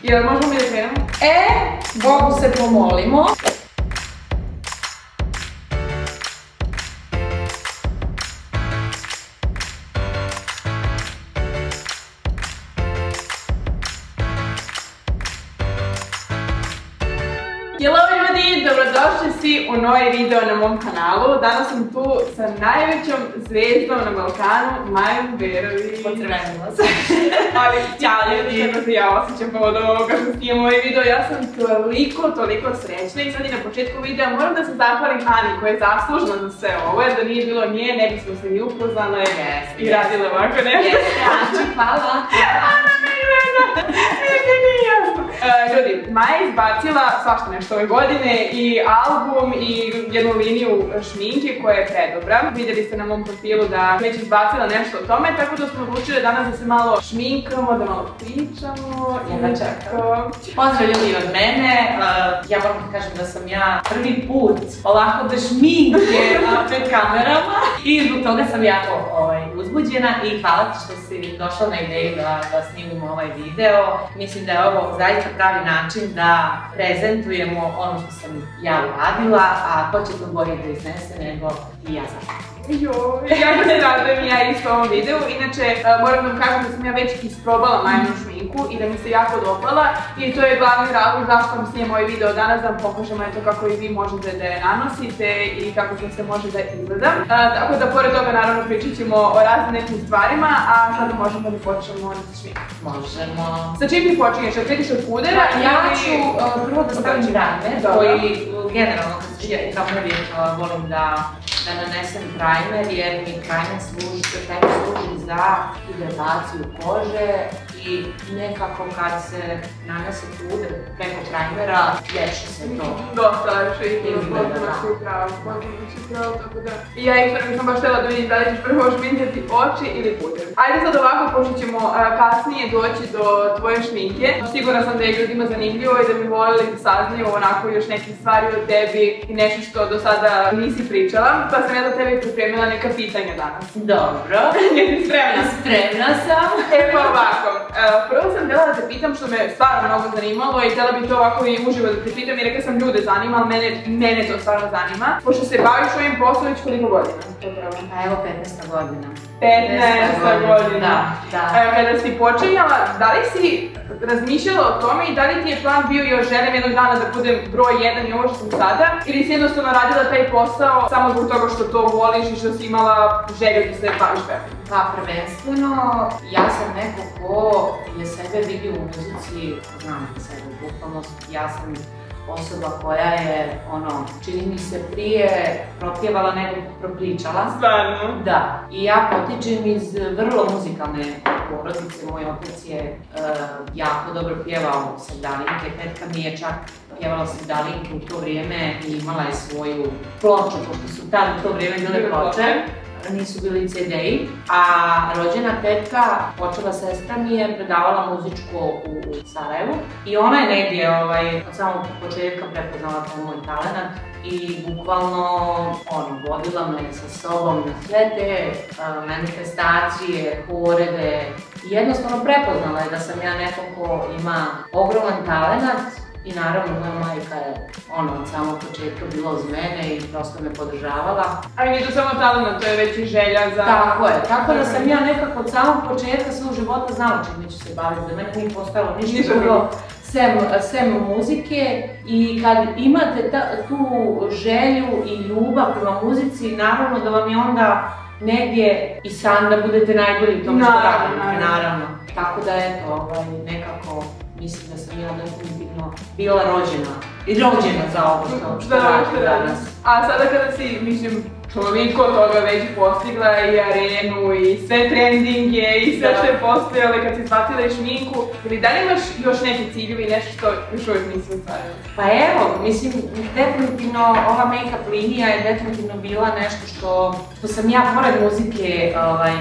Jel možemo mi da krenemo? Bogu se pomolimo. Hello ljudi, dobrodošli svi u novi video na mom kanalu. Danas sam tu sa najvećom zvijezdom na Balkanu, Majom Berović. Potrvenila se. Ali, ćao ljudi, kako se ja osjećam povodom ovoga što snimam ovaj video. Ja sam toliko srećna i sad i na početku videa moram da se zahvalim Ani koja je zaslužna za sve ovo, jer da nije bilo nje, ne bismo se ni upoznale i radile ovako nešto. Jeste, Anči, hvala. Ljudi, Maja je izbacila svašta nešto ove godine i album i jednu liniju šminke koja je predobra. Vidjeli ste na mom profilu da već izbacila nešto o tome, tako da smo odlučili danas da se malo šminkamo, da malo pričamo. Pozdrav ljudi od mene, ja moram da kažem da sam ja prvi put ovako bez šminke pred kamerama i zbog toga sam jako uzbuđena i hvala ti što si došla na ideju da snimimo ovaj video. Mislim da je ovo zaista pravi način da prezentujemo ono što sam ja uradila, a ko će to bolje da iznese nego i ja sam. Jako se radujem ja isto ovom videu. Inače, moram da vam kažem da sam ja već isprobala Majinu šminku i da mi se jako dopala i to je glavni razlog zašto vam snijem ovaj video danas, da vam pokažemo kako i vi možete da je nanosite i kako to se može da izgleda. Tako da pored toga naravno pričat ćemo o raznim nekim stvarima, a sada možemo da počnemo na šminku. Možemo. Sa čim ti počinješ? Od kretiš od pudera? Ja ću prvo da stavim primer, koji generalno kad se šije kameru volim da nanesem primer, jer mi primer služi za hidrataciju kože i nekako kad se nanese puder preko primera, lječi se to. Dosta lepše i potpuno si pravo, tako da... I ja isto sam baš htjela da vidim da li ćeš prvo šminkati oči ili puder. Ajde sad ovako, pošto ćemo kasnije doći do tvoje šminke. Sigurna sam da je ljudima zanimljivo i da bi volili da saznaju onako još neke stvari o tebi i nešto što do sada nisi pričala. Pa sam ja za tebi pripremila neka pitanja danas. Dobro. Jesi spremna? Spremna sam. Pa ovako, prvo sam htjela da te pitam što me stvarno mnogo zanimalo i htjela bi to ovako i uživo da te pitam i rekla sam ljude zanima, ali mene to stvarno zanima. Pošto se baviš ovim poslom već koliko godina? Pa evo 15. godina. 15. godina. Da. Kada si počinjala, da li si razmišljala o tome i da li ti je plan bio još želim jednog dana da budem broj 1 i ovo što sam sada? Ili si jednostavno radila taj posao samo zbog toga što to voliš i što si imala želju da se baviš pevim? Pa prvenstveno, ja sam neko ko je sebe vidio u muzici, znam sebe, bukvalno, ja sam osoba koja je, čini mi se prije propjevala nego propričala. Stvarno? Da. I ja potičem iz vrlo muzikalne porodice. Moj otac je jako dobro pjevao sevdalinke. Tetka mi je čak pjevala sevdalinke u to vrijeme i imala je svoju ploču, pošto su tad u to vrijeme bile ploče. Nisu bili CD-i, a rođena tetka, počela sestra mi je predavala muzičko u Sarajevu i ona je negdje od samog početka prepoznala kao moj talent i bukvalno vodila me sa sobom na sve te manifestacije, horeve i jednostavno prepoznala je da sam ja nekom ko ima ogroman talent. I naravno, moja majka je od samog početka bila uz mene i prosto me podržavala. Ali nije to samo talent, to je već i želja za... Tako je, tako da sam ja nekako od samog početka svog života znala čime ću se baviti. Za mene nije postojalo ništa drugo sem muzike i kad imate tu želju i ljubav prema muzici, naravno da vam je onda negdje i san da budete najbolji u tom što radite, naravno. Tako da eto, nekako mislim da sam ja definitivno bila rođena za ovo što radim danas. A sada kada si, mislim, toliko toga već postigla i arenu i sve trendinge i sve što je postojalo kad si shvatila i šminku, ili da li imaš još neke ciljevi i nešto što još uvijek nisi ostvarila? Pa evo, mislim, definitivno ova make-up linija je definitivno bila nešto što sam ja pored muzike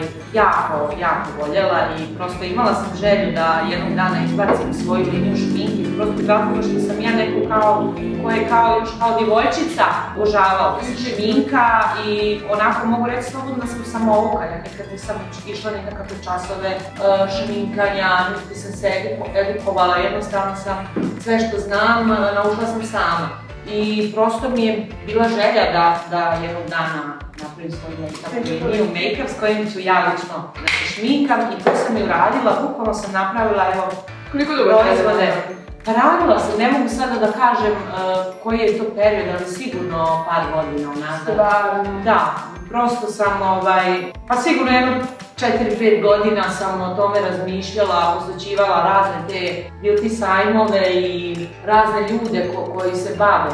jako voljela i prosto imala sam želju da jednog dana izbacim svoju liniju šminke iz prostog razloga što sam ja neko koja je još kao djevojčica obožavala se šminka i onako mogu reći slobodno da sam samouka, ja nikad nisam išla nekakve časove šminkanja, niti sam se edukovala, jednostavno sam sve što znam naučila sam sama. I prosto mi je bila želja da jednog dana napravim svoju make-up liniju, make-up s kojim ću ja lično da se šminkam i to sam i uradila, bukvalno sam napravila, evo, proizvode. Pa radila sam, ne mogu sada da kažem koji je to period, ali sigurno par godina unazad. Da, prosto sam, pa sigurno jedno 4-5 godina sam o tome razmišljala, posvećivala razne te beauty sajmove i razne ljude koji se bave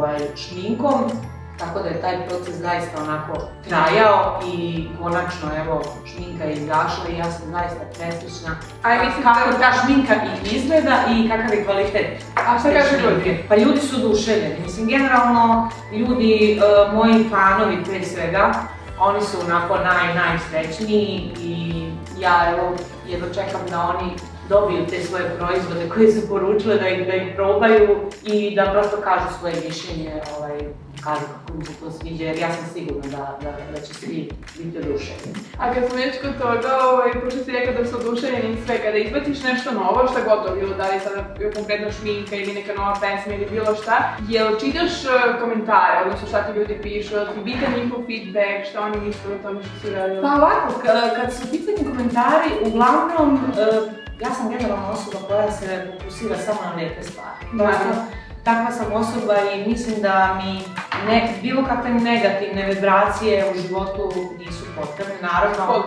šminkom. Tako da je taj proces zaista onako trajao i konačno, evo, šminka je izašla i ja sam zaista presrećna kako ta šminka i izgleda i kakav je kvalitet. A šta kaže ljudi? Pa ljudi su oduševljeni. Mislim, generalno, ljudi, moji fanovi pre svega, oni su onako najsrećniji i ja, evo, jedno čekam da oni dobiju te svoje proizvode koje su poručile, da ih probaju i da prosto kažu svoje mišljenje, kažu kako im se to sviđa, jer ja sam sigurna da će svi biti oduševljeni. A kad smo već kod toga, pošto si rekao da su oduševljeni i sve, kada izbaciš nešto novo, šta god to bilo, da li sada konkretno šminka ili neka nova pesma ili bilo šta, jel čitaš komentare, odnosno šta ti ljudi pišu, ti bitan njihov feedback, šta oni misle o tome što si radila? Pa ovako, kad su pitani komentari, uglavnom, ja sam generalna osoba koja se fokusira samo na lijepe stvari. Takva sam osoba i mislim da mi bilo kakve negativne vibracije u životu nisu potrebne, naravno.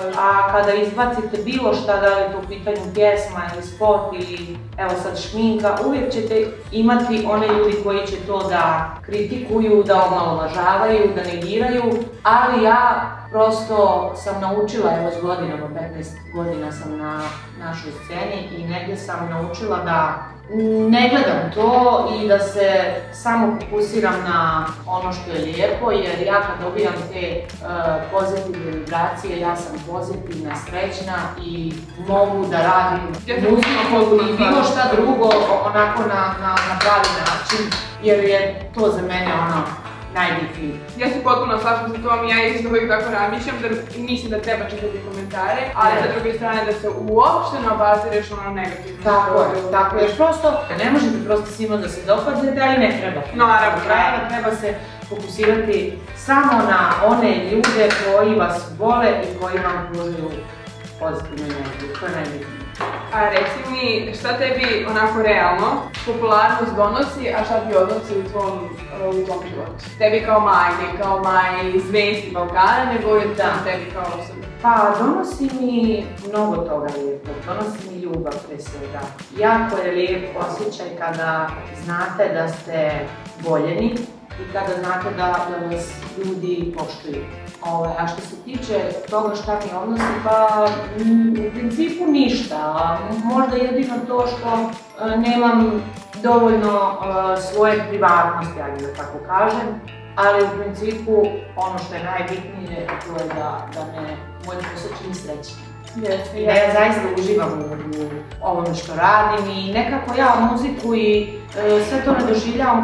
A kada izbacite bilo šta, da li je to u pitanju pjesma ili spot ili evo sad šminka, uvijek ćete imati one ljudi koji će to da kritikuju, da omalovažavaju, da negiraju, ali ja prosto sam naučila, evo s godinama, 15 godina sam na našoj sceni i negdje sam naučila da ne gledam to i da se samo fokusiram na ono što je lijepo, jer ja kad dobijam te pozitivne vibracije, ja sam pozitivna, srećna i mogu da radim muziku i bilo šta drugo onako na pravi način, jer je to za mene ono najbitnije. Ja se potpuno slažem sa tom i ja isto uvijek tako razmišljam, da mislim da treba čitati komentare, ali sa druge strane da se uopšte ne obazireš ono negativno. Tako je, prosto ne možete prosto svima da se dopadnete, ali ne treba. Naravno, treba se fokusirati samo na one ljude koji vas vole i koji vam pružaju pozitivnu energiju, to je najbitnije. A reci mi, šta tebi onako realno popularnost donosi, a šta ti odnosi u tvom životu? Tebi kao majke, kao zvezdi Balkana, nego je tebi kao osoba? Pa donosi mi mnogo toga lijepo, donosi mi ljubav pre svega. Jako je lijep osjećaj kada znate da ste voljeni i kada znate da vas ljudi poštuju. A što se tiče toga šta mi odnosi, pa u principu ništa. Možda jedino to što nemam dovoljno svoje privatnosti, ajde da tako kažem, ali u principu ono što je najbitnije to je da me moj posao čini srećnim. Da ja zaista uživam u ovome što radim i nekako ja muziku i sve to ne doživljavam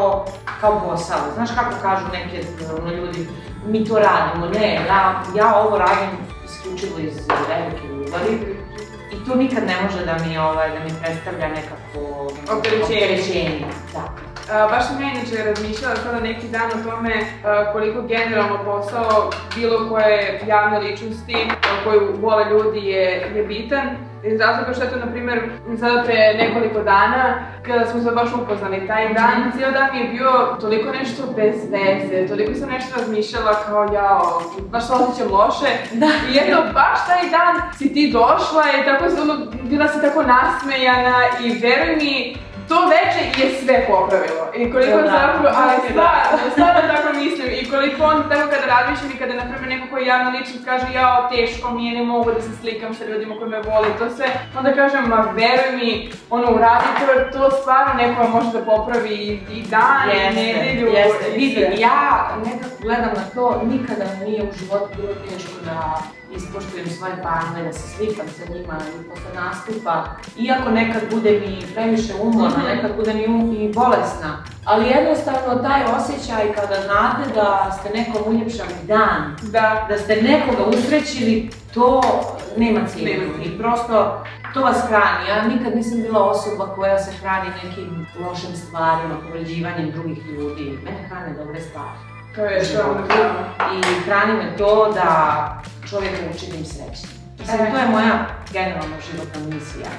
kao posao. Znaš kako kažu neki ljudi, mi to radimo, ne, ja ovo radim isključivo iz velike ljubavi i to nikad ne može da mi predstavlja nekako opterećenje. Baš sam ja inače razmišljala sada neki dan o tome koliko generalno posao bilo koje javne ličnosti koju vole ljudi je bitan. Iz razloga što je to, na primjer, sada pre nekoliko dana, kada smo se baš upoznali taj dan, cijel dan mi je bio toliko nešto bez veze, toliko sam nešto razmišljala kao jao, baš se osjećam loše. I eto, baš taj dan si ti došla i tako bila si tako nasmejana i veruj mi, to veče je sve popravilo i koliko zapravo, ali stvarno tako mislim i koliko onda tako kada razmišljam i kada na primjer neko koji javno ličnost kaže jao teško mi je, ne mogu da se slikam sa ljudima koji me vole to sve, onda kažem ma veruj mi, ono uradi to stvarno neko može da popravi i dan i nedelju. Vidim, ja nekako gledam na to, nikada mi nije u životu bilo teško da ispoštujem svoje fanove, da se slikam sa njima i posle nastupa. Iako nekad bude mi previše umorna, nekad bude mi i bolesna, Ali jednostavno taj osjećaj kada znate da ste nekom uljepšali dan, da ste nekoga usrećili, to nema cijenu i prosto to vas hrani. Ja nikad nisam bila osoba koja se hrani nekim lošim stvarima, povređivanjem drugih ljudi. Mene hrane dobre stvari. To je što I hrani me to da čovjeka učinim srećnim. Mislim, to je moja generalna životna misija.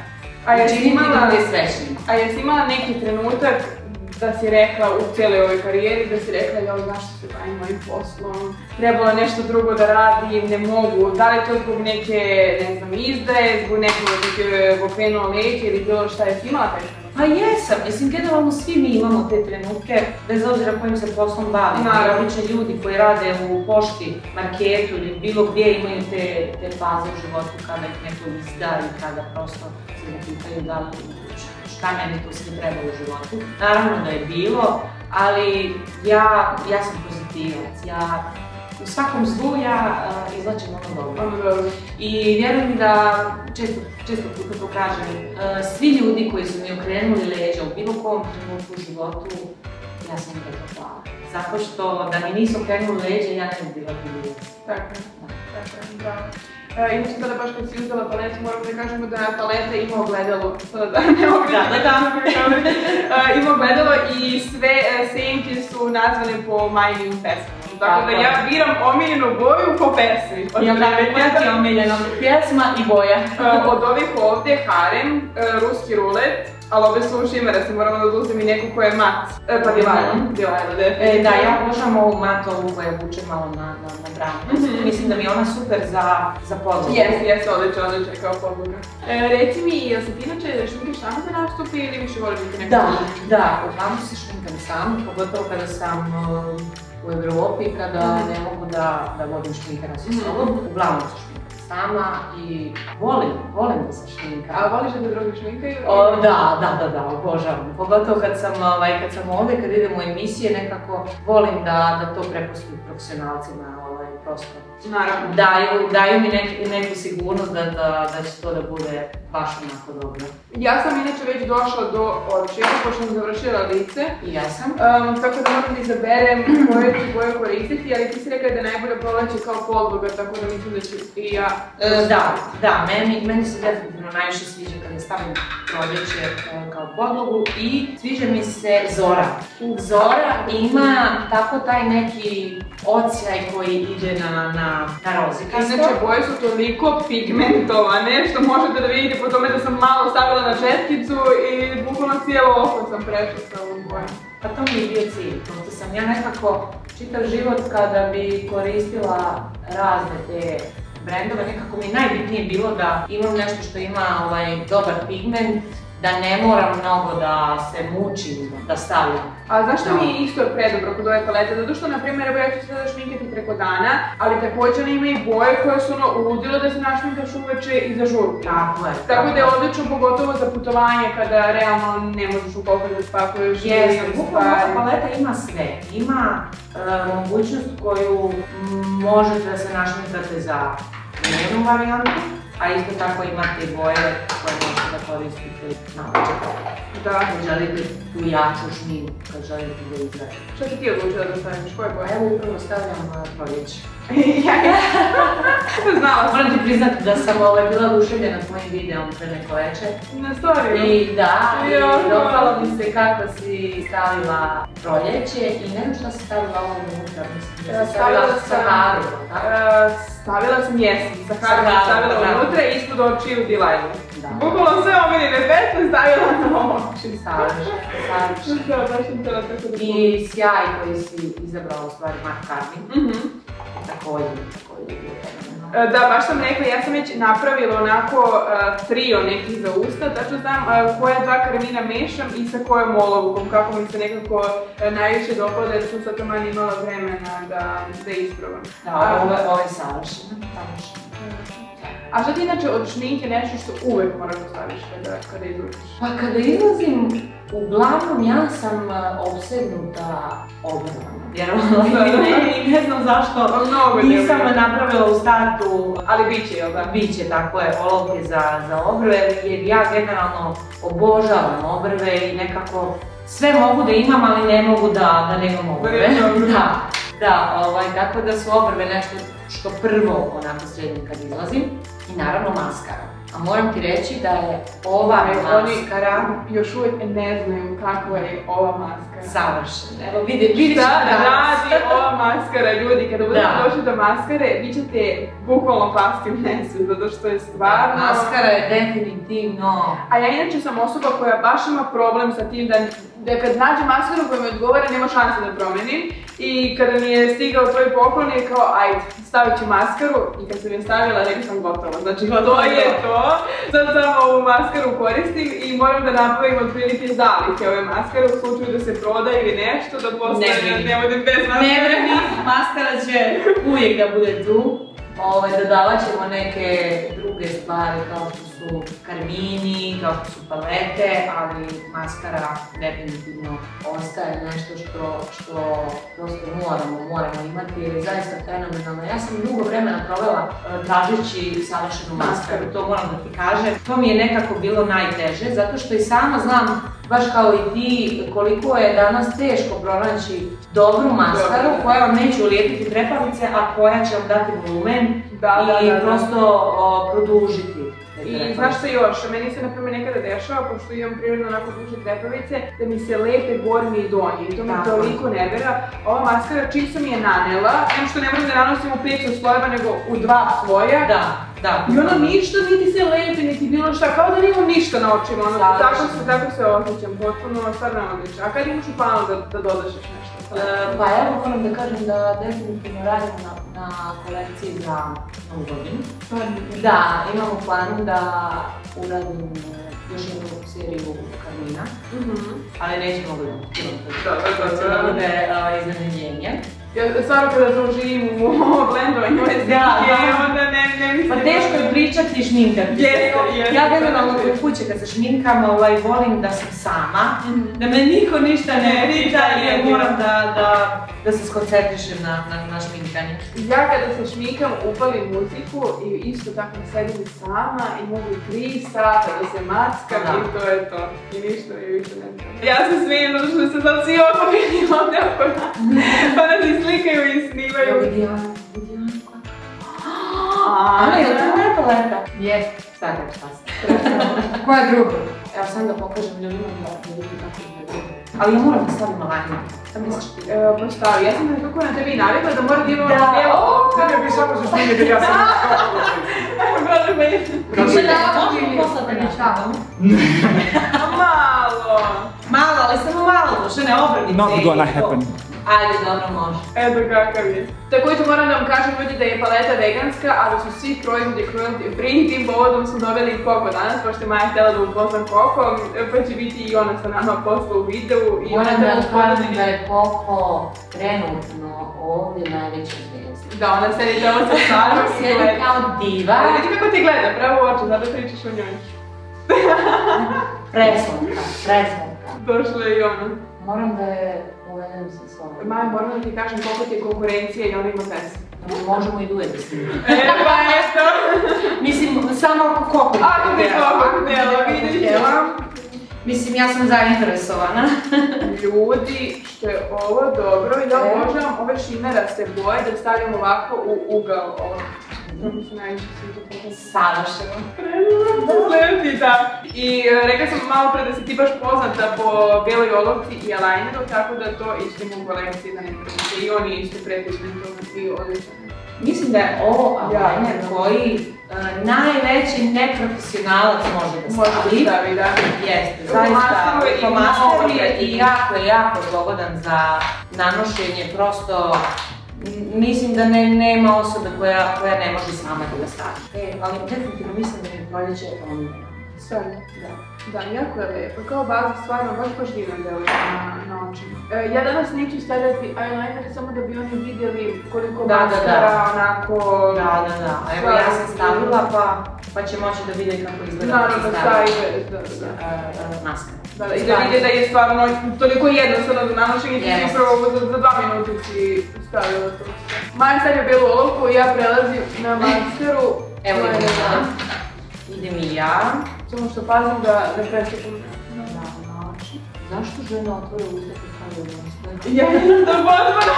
A jesi imala neki trenutak da si rekla u cijeloj ovoj karijeri, da si rekla joj zašto se bavim mojim poslom, trebalo nešto drugo da radim, ne mogu, da li je to zbog neke, ne znam, izdaje, zbog nekog okrenuo leđe ili bilo šta, jesi imala taj trenutak? Pa jesam, mislim, generalno svi mi imamo te trenutke, bez obzira kojim se poslom bavimo. Obični ljudi koji rade u pošti, marketu ili bilo gdje imaju te faze u životu kada ih neko izda i kada prosto se ne pitaju da li šta meni to sve treba u životu. Naravno da je bilo, ali ja sam pozitivac. U svakom zlu ja izlačim ono dobro. I vjerujem da, često puta to kažem, svi ljudi koji su mi okrenuli leđa u bilo kom trenutku u životu, ja sam im to hvala. Zato što da mi nisu okrenuli leđa, ja ne bi bila bilo. Tako, bravo. Inače, sada baš kad si uzela paletu, moramo da kažemo da paleta ima ogledalo. Ima ogledalo i sve senke su nazvane po Majinim pesmama. Tako da ja biram omiljenu boju po pesmi. Jel da je koja ti je omiljena pjesma i boja? Od ovih ovdje Harem, Ruski rulet, ali obe su u šimera, se moramo da oduzem i neku koja je mat. Pa Dilajla, definitivno. Da, ja obožavam ovu matovu koja vuče malo na branu. Mislim da mi je ona super za podlogu. Jeste, odlično kao podloga. Reci mi, jel se ti inače šminkaš samo za nastupi ili više voliš biti neko? Da, uglavnom se šminkam sam, pogotovo kada sam u Evropi, kada ne mogu da vodim šminkera sa sobom. Uglavnom se šminkam sama i volim da se šminkam. A voliš da te drugi šminkaju? Da, obožavam. Pogotovo kad sam ovdje, kad idem u emisije, nekako volim da to prepustim profesionalcima, prosto. Naravno. Daju mi neku sigurnost da će to da bude baš onako dobro. Ja sam inače već došla do očiju, pošto sam završila lice. I ja sam. Tako da moram da izaberem koje ću boje koristiti, ali ti si rekla da je najbolje proleće kao podloga, tako da mislim da ću i ja... Da, meni se definitivno najviše sviđa kada stavim proljeće kao podlogu i sviđa mi se Zora. Zora ima tako taj neki odsjaj koji ide na rozikasto. Inače, boje su toliko pigmentovane što možete da vidite po tome da sam malo stavila na četkicu i bukvalno cijelo oko sam prešla sa ovom bojom. Pa to mi je bio cilj, pošto sam ja nekako čitav život kada bi koristila razne te brendove, nekako mi najbitnije bilo da imam nešto što ima dobar pigment, da ne moram mnogo da se mučim da stavljam. A zašto mi je isto predobro kod ove palete? Zato što, na primjer, ja ću sada šminkati preko dana, ali također ima i boje koje su ludilo da se našminkaš uveče i za žurku. Tako da je odlično, pogotovo za putovanje, kada realno ne možeš u kofer da spakuješ. Bukvalno ova paleta ima sve. Ima mogućnost koju možete da se našminkate za jednu varijantu, a isto tako imate i boje koje možete da koristite na očeku. Kad želite tu jaču šminku, kad želite da izgledate. Što si ti odlučila da staviš? Koje boje? Evo upravo stavljam proljeće. Znala sam. Moram ti priznati da sam bila oduševljena tvojim videom pre neko večer. Na storiju? I dopalo mi se kako si stavila proljeće i ne znam šta si stavila ovo unutra, mislim da si stavila Saharu, tako? Stavila sam jesen, Saharu sam stavila unutra i ispod očiju Dilajlu. Bukvalno sve omiljene pesme stavila na oči. Savršeno. Da, baš sam htjela tako da I sjaj koji si izabrala u stvari Mark Carney. Također je bilo fenomenalno. Da, baš sam rekla, ja sam već napravila onako trio nekih za usta, tačno znam koja dva karmina mešam i sa kojom olovukom, kako mi se nekako najviše dopada, jer sam sad to manje imala vremena da isprobam. Da, ovo je savršeno. A što ti inače od šminke nešto što uvek moraš da staviš kada izlaziš? Pa kada izlazim, uglavnom ja sam opsednuta obrvama. Ne znam zašto nisam napravila u startu, ali biće, jel da? Biće, tako je, olovke za obrve, jer ja generalno obožavam obrve i nekako sve mogu da imam, ali ne mogu da nemam obrve. Tako da su obrve nešto što prvo onako sredim kad izlazim. I naravno maskara. A moram ti reći da je ova maskara... Oni još uvijek ne znaju kakva je ova maskara. Savršena. Evo vidi šta radi ova maskara, ljudi. Kada budete došli do maskare, vi ćete bukvalno pasti u nesvijest, zato što je stvarno... Maskara je definitivno... A ja inače sam osoba koja baš ima problem sa tim da kad nađem maskaru koja mi odgovara, nema šanse da promenim. I kada mi je stigao tvoj poklon je kao, ajde, stavit ću maskaru i kad sam je stavila, rekla sam gotova. Znači, to je to. Sad samo ovu maskaru koristim i moram da nabavim otprilike zalihe ove maskare u slučaju da se proda ili nešto, da posle ne budem bez maskara. Ne brini, maskara će uvijek da bude tu. Dodavat ćemo neke druge stvari kao što su karmini, kao što su palete, ali maskara definitivno ostaje nešto što prosto moramo imati jer je zaista fenomenalno. Ja sam dugo vremena provela tražeći savršenu maskaru, to moram da ti kažem. To mi je nekako bilo najteže, zato što i sama znam, baš kao i ti, koliko je danas teško pronaći dobru maskaru koja vam neće ulijepiti trepavice, a koja će vam dati volumen i prosto produžiti. I znaš što još, meni se naprimjer nekada dešava, pošto imam prirodno onako duže trepavice, da mi se lepe gornji i donji i to mi toliko nervira. Ova maskara čim sam je nanela, što ne moram da nanosim u 5 slojeva nego u 2 sloja. I ono ništa niti se lepi, niti bilo šta, kao da nimam ništa na očima, tako se osjećam, potpuno stvarno odlično. A kad imaš u planu da dodaš još nešto? Pa evo moram da kažem da definitivno radimo na kolekciji za novu godinu. Da, imam u planu da uradim još jednu seriju karmina, ali nećemo gledati. To bude iznenađenje. Stvarno kada doživim u blendovanju ove slike, onda ne mislim... Pa teško je pričati i šminkati. Ja generalno kod kuće kad se šminkam volim da sam sama, da me niko ništa ne pita jer moram da se skoncentrišem na šminkanje. Ja kada se šminkam upalim muziku i isto tako sedim sama i mogu 3 sata da se mackam i to je to. I ništa mi više ne treba. Ja se smijem zato što se sad svi okupili ovdje oko nas. Pa nas i slikaju i snimaju. Vidi Ana Ana, je li to moja paleta? Jes, sad je šta se. Koja druga? Evo sam da pokažem ljudima da vidi kako je druga. Ali ja moram da stavim lajnu. Šta misliš ti? Postavi, ja sam nekako na tebi navikla da moram da imam bijelo. Ne bi samo za šminjete, ja sam Može poslati nešto? Malo, ali samo malo, što ne obrnice. Not gonna happen. Ajde, dobro, može. Eto kakav je. Također moram da vam kažem ljudi da je paleta veganska, ali su svi proizvodi free. Tim povodom smo doveli i Koko danas, pošto je Maja htjela da upoznam Koko, pa će biti i ona sa nama posla u videu. Moram da kažem da je Koko trenutno ovdje najveća zvijezda. Da, ona sedi tamo sa stvarno i gleda. Sjedi kao diva. Ali vidi kako ti gleda, pravo u oči, zato pričaš o njoj. Preslatka. Došla je i ona. Moram da je povedem sa sobom. Maja, moram da ti kažem koliko ti je konkurencija i ona ima pesma. Možemo i duet da snimimo. Pa eto! Mislim, samo ako Koko htjela. Ako bi Koko htjela, vidit ćemo. Mislim, ja sam zainteresovana. Ljudi, što je ovo dobro, ja obožavam ove šimeraste boje da stavljam ovako u ugao ovo. To mi se najviše sviđa. Savršeno. Sledeći, da. I rekla sam malo pre da si ti baš poznata po bijeloj olovci i eyelineru, tako da to ištimo u kolekciji da ne prvite. I oni ište pretični, to svi odličan. Mislim da je ovo eyeliner koji najveći neprofesionalac može da stavi. Može da stavi, da. Jeste, zaista flomaster je i jako zlogodan za nanošenje, prosto mislim da nema osobe koja ne može sama da ga stavi. Ali definitivno mislim da mi proljeće omiljeno. Stvarno? Da, jako je lijepo. Kao baza stvarno baš divno deluje na očima. Ja danas neću stavljati eyeliner samo da bi oni vidjeli koliko maskara onako... Da. Evo ja sam stavila pa će moći da vide kako izgleda kad se stavi maskara. I da vide da je stvarno toliko jednostavno za nanošenje, ti si upravo za 2 minuta si stavila to. Maja stavlja bijelu olovku i ja prelazim na maskaru. Evo idem i ja. Samo što pazim da ne preslikam na oči. Zašto žena otvore usta kad stavljaju maskara? Ja isto potpuno.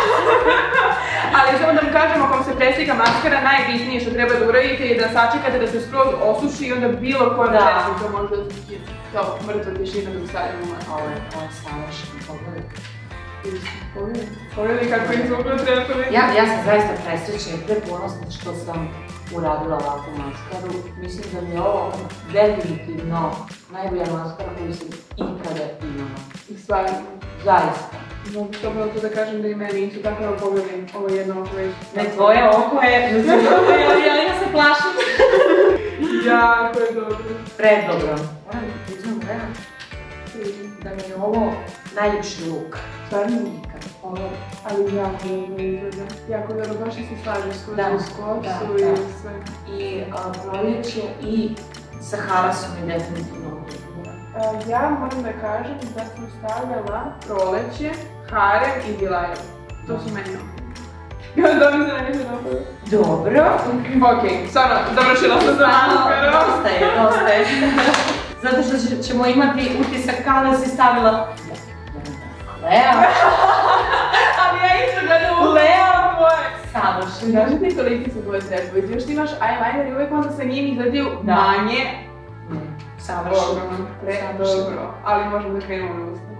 Ali samo da vam kažem, ako vam se preslika maskara, najbitnije što treba da uradite je da sačekate da se skroz osuši i onda bilo kojom četkom to može da se kao mrtva tišina dok stavimo maskara. Ovo je savršeno, pogledajte. Pogledaj kako izgleda trenutno. Ja sam zaista presrećna i preponosna što sam uradila ovakvu maskaru. Mislim da mi je ovo definitivno najbolja maskara koju sam ikada imala. I stvarno. Zaista. Mogu slobodno to da kažem da i meni isto tako da pogledam ovo jedno oko već. Ne, tvoje oko je, ali ja se plašim. Jako je dobro. Predobro. Moram da priznam da mi je ovo najljepši luk. Stvarno? Nikad. Ali jako dobro izgleda. Jako dobro, baš i se slažeš s kosu i sve. I proljeće i sa harasom je definitivno Ja moram da kažem da sam stavljala proleće, harem i bilajev. To su meni okej. Da mi se ne neće napraviti. dobro. Okej, stvarno, završila sam sa maskerom. Dosta je. Zato što ćemo imati utisak kao da si stavila Leo. Ali ja isto gledam u Leo moje. savršeno. Znaš ti koliki su tvoje trepovi? Ti još ti imaš eyeliner i uvijek onda sa njim izgledaju manje. Savršeno. Dobro, ali možemo da krenemo na usta.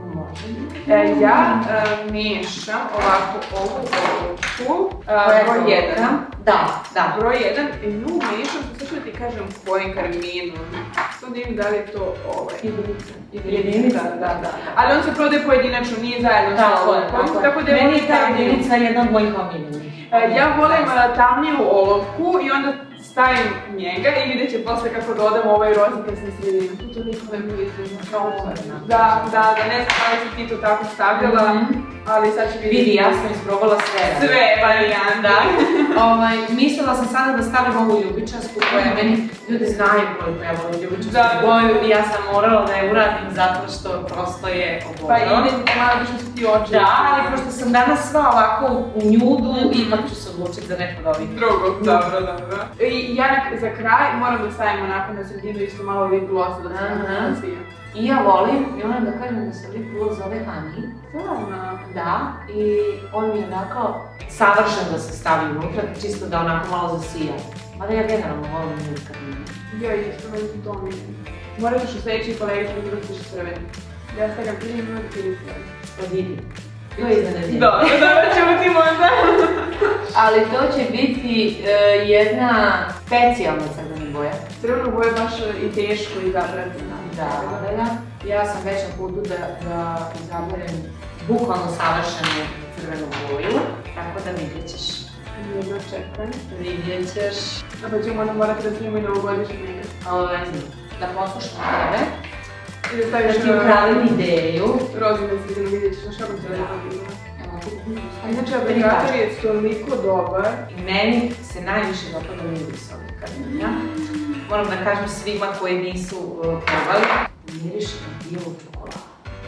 Ja Miješam ovako ovu olovku, broj 1. Da. Broj 1 i nju miješam, sad ću da ti kažem kojim karminu. Sad ne vidim da li je to ovaj. Jedinica. Da. Ali on se prodaje pojedinačno, nije zajedno sa olovkom. Meni je ta jedinica jedna od mojih omiljenih. Ja volim tamniju olovku i onda stavim njega i vidjet će posle kako dodam ovaj rozikasni sredinu. Tu to niko ne bude izgledno. Da, ne znam da li si ti to tako stavljala, ali sad ću vidjeti. Vidi, ja sam isprobala sve varijante. Mislila sam sada da stavim ovu ljubičastu koja meni, ljudi znaju koliko ja volim ljubičastu boju i ja sam morala da je uradim zato što prosto je obožavam. Pa ide mi pomalo da što su ti oči. Da, ali pošto sam danas sva ovako u njudu, ipak ću se odlučiti za nekog ovih. Drugog, dobro. I ja za kraj moram da stavim onako na sredinu isto malo lip glossa da se ne nasija. I ja volim, i moram da kažem da se lip gloss zove Honey. Stvarno? Da, i on mi je onako savršen da se stavi unutra, čisto da onako malo zasija. Mada ja generalno volim nude karmine. Ja isto, meni to mi. Morat ćeš u sljedeći kolegicu da vrstiš crveni. Ja stavljam prije nude ili crveni. Pa vidi. To je iznenađenje. Da ćemo ti možda. Ali to će biti jedna specijalna crvena boja. Crvenu boju je baš i teško izabrati. Da. Ja sam već na putu da izaberem bukvalno savršenu crvenu boju, tako da vidjet ćeš. Jedno čekaj. Vidjet ćeš. A pa ćemo onda morati da snimamo i novogodišnji nekad. Da poslušam tebe. I da staviš da ti upravim ideju. Rozine sredinu, vidjet ćeš na što bi se da vidjela. Inače, aplikator je toliko dobar. I meni se najviše dopada miris ovih karmina. Moram da kažem svima koji nisu probali, miriše na bijelu čokoladu.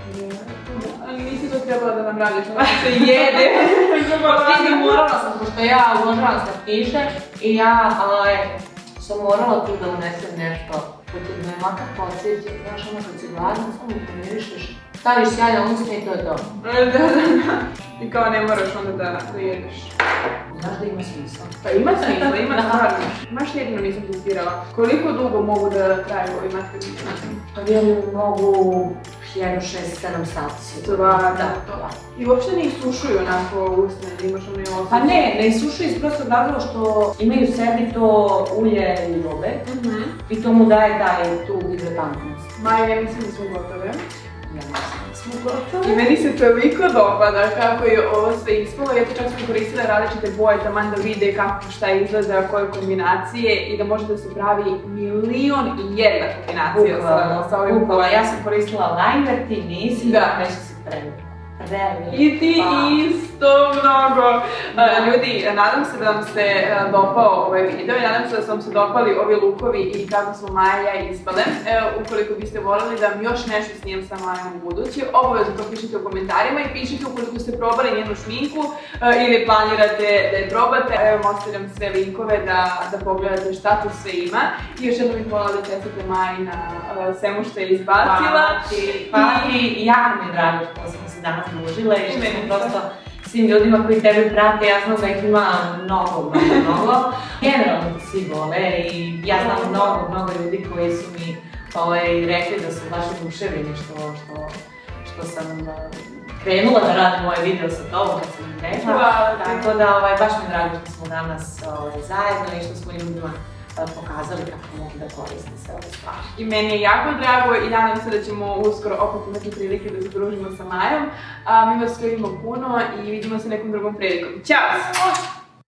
Ali nisi to trebala da nam radiš, ono se jede. Vidi, morala sam, pošto ja uložavam slatkiše i ja sam morala tu da unesem nešto što ti me makar podsjeća. Znaš, ono kad si gladan, samo pomirišeš, staviš sjaj na usne i to je to. Da. I kao ne moraš onda da jedeš. Znaš da ima smisla? Pa ima smisla, ima stvarno. Baš jedino nisam testirala. Koliko dugo mogu da traju ovi maskari? Pa vjerujem mogu 1, 6, 7 sati. Da. I uopšte ne isušuju onako usne, ili imaš ono i osjećaj? Pa ne isušuju iz prostog razloga što imaju sebi to ulje i robe i to mu daje tu hidratantnost. Maja, ja mislim da smo gotove. Ja mislim da smo gotovi. I meni se toliko dopada kako je ovo sve ispalo. Ja to čak sam koristila različite boje taman da vide kako šta izgleda, koje kombinacije i da može da se pravi 1.000.001 kombinacija sa ovim bojem. Ja sam koristila liner, ti nisi, već si predala. I ti isto mnogo. Ljudi, nadam se da vam se dopao ovaj video i nadam se da su vam se dopali ovi lukovi i kako smo Maja i ja ispale. Ukoliko biste voljeli da vam još nešto snijem sa Majom u buduće, obavezno to pišite u komentarima i pišite ukoliko ste probali njenu šminku ili planirate da je probate. Evo vam ostavljam sve linkove da pogledate šta tu sve ima. I još jednom bih voljela da čestite Maji na svemu što je izbacila. Hvala ti, jako mi je drago što smo se danas družile i što smo prosto svim ljudima koji tebe prate, ja znam da ih ima mnogo. Generalno ti svi vole i ja znam mnogo ljudi koji su mi rekli da su baš oduševljeni što sam krenula da radim ovaj video sa tobom kad sam im rekla. Tako da baš mi je drago što smo danas zajedno i što smo ljudima pokazali kako mogu da koriste sve ove stvari. I meni je jako drago i nadam se da ćemo uskoro opet imati prilike da se družimo sa Majom. Mi vas ljubimo puno i vidimo se nekom drugom prilikom. Ćao!